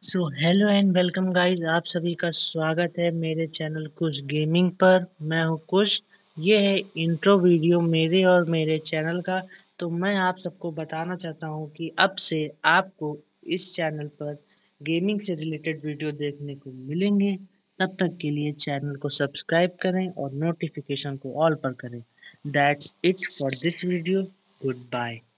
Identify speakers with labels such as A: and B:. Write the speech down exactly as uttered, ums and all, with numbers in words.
A: So hello and welcome guys, आप सभी का स्वागत है मेरे चैनल कुश गेमिंग पर। मैं हूं कुश। ये है इंट्रो वीडियो मेरे और मेरे चैनल का। तो मैं आप सबको बताना चाहता हूं कि अब से आपको इस चैनल पर गेमिंग से रिलेटेड वीडियो देखने को मिलेंगे। तब तक के लिए चैनल को सब्सक्राइब करें और नोटिफिकेशन को ऑल पर करें। That's it for this video. Good bye.